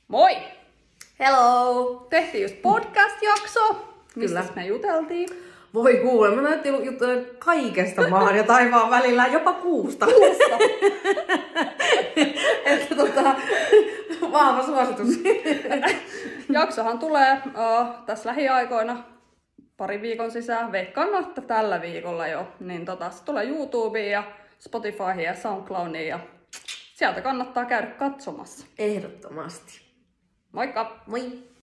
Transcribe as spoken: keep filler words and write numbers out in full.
Moi! Hello! Tehtiin just podcast-jakso, mistä Kyllä. me juteltiin. Voi kuule, mä näytin juttuja kaikesta maan ja taivaan välillä, jopa kuusta. Kuusta. Että tota, vahva suositus. Jaksohan tulee uh, tässä lähiaikoina pari viikon sisään. Veikkaan, että tällä viikolla jo. Niin tota, se tulee YouTubeen ja Spotifyhin ja SoundCloudiin ja sieltä kannattaa käydä katsomassa. Ehdottomasti. Moikka! Moi!